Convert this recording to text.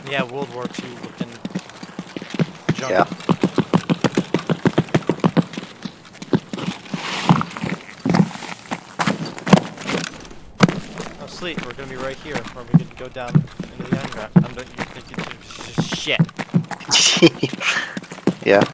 Yeah, World War II looking jungle. Yeah. Oh, sweet, we're gonna be right here, or we could go down into the underground. Shit. Yeah.